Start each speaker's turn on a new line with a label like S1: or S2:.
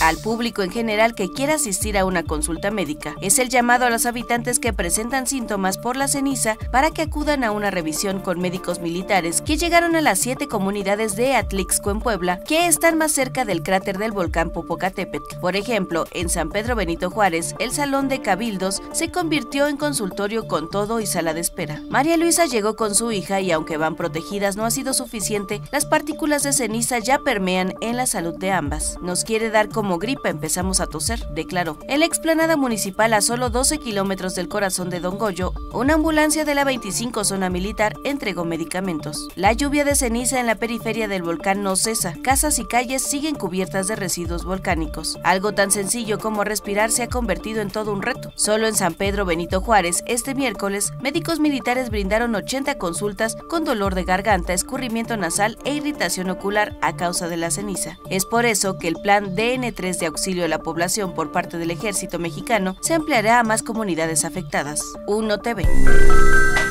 S1: al público en general que quiera asistir a una consulta médica. Es el llamado a los habitantes que presentan síntomas por la ceniza para que acudan a una revisión con médicos militares que llegaron a las 7 comunidades de Atlixco en Puebla, que están más cerca del cráter del volcán Popocatépetl. Por ejemplo, en San Pedro Benito Juárez, el salón de cabildos se convirtió en consultorio con todo y sala de espera. María Luisa llegó con su hija y aunque van protegidas no ha sido suficiente, las partículas de ceniza ya permean en la salud de ambas. Nos quiere dar como gripa, empezamos a toser, declaró. En la explanada municipal, a solo 12 kilómetros del corazón de Don Goyo, una ambulancia de la 25 zona militar entregó medicamentos. La lluvia de ceniza en la periferia del volcán no cesa. Casas y calles siguen cubiertas de residuos volcánicos. Algo tan sencillo como respirar se ha convertido en todo un reto. Solo en San Pedro Benito Juárez, este miércoles, médicos militares brindaron 80 consultas con dolor de garganta, escurrimiento nasal e irritación ocular a causa de la ceniza. Es por eso que el plan DN3 de auxilio a la población por parte del Ejército Mexicano se ampliará a más comunidades afectadas. Uno TV.